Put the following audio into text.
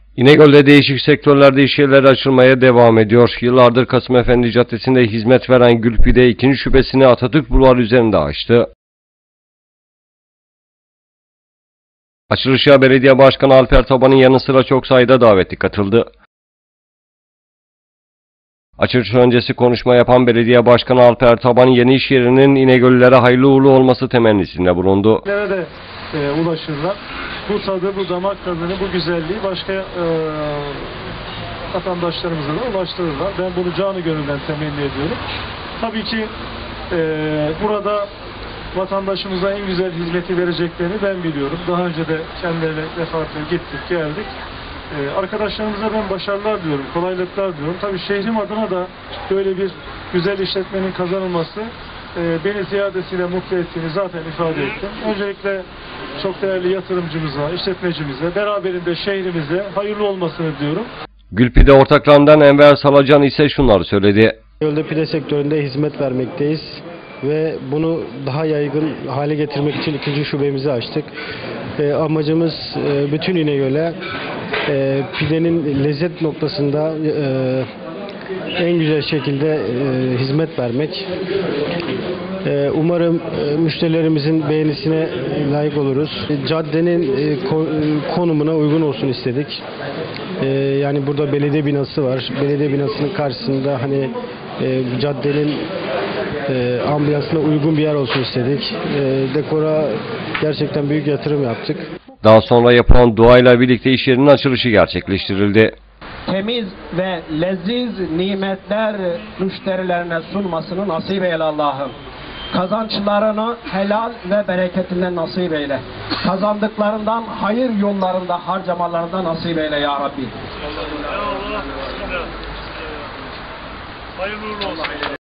İnegöl'de değişik sektörlerde iş yerleri açılmaya devam ediyor. Yıllardır Kasımefendi Caddesi'nde hizmet veren Gülpide ikinci şubesini Atatürk Bulvarı üzerinde açtı. Açılışa Belediye Başkanı Alper Taban'ın yanı sıra çok sayıda davetli katıldı. Açılış öncesi konuşma yapan Belediye Başkanı Alper Taban yeni iş yerinin İnegöllülere hayırlı uğurlu olması temennisinde bulundu. De ulaşırlar. Bu tadı, bu damak tadını, bu güzelliği başka vatandaşlarımıza da ulaştırırlar. Ben bunu canı gönülden temenni ediyorum. Tabii ki burada vatandaşımıza en güzel hizmeti vereceklerini ben biliyorum. Daha önce de kendilerine defaatler gittik, geldik. Arkadaşlarımıza ben başarılar diliyorum, kolaylıklar diliyorum. Tabii şehrim adına da böyle bir güzel işletmenin kazanılması beni ziyadesiyle mutlu ettiğini zaten ifade ettim. Öncelikle çok değerli yatırımcımıza, işletmecimize, beraberinde şehrimize hayırlı olmasını diliyorum. Gülpide ortaklarından Enver Salacan ise şunları söyledi. İnegöl'de pide sektöründe hizmet vermekteyiz ve bunu daha yaygın hale getirmek için ikinci şubemizi açtık. Amacımız bütün İnegöl'e pidenin lezzet noktasında en güzel şekilde hizmet vermek. Umarım müşterilerimizin beğenisine layık oluruz. Caddenin konumuna uygun olsun istedik. Yani burada belediye binası var. Belediye binasının karşısında hani caddenin ambiyansına uygun bir yer olsun istedik. Dekora gerçekten büyük yatırım yaptık. Daha sonra yapılan duayla birlikte iş yerinin açılışı gerçekleştirildi. Temiz ve leziz nimetler müşterilerine sunmasını nasip eyle Allah'ım. Kazançlarını helal ve bereketinden nasip eyle. Kazandıklarından hayır yollarında harcamalarında nasip eyle ya Rabbi. Hayırlı olsun.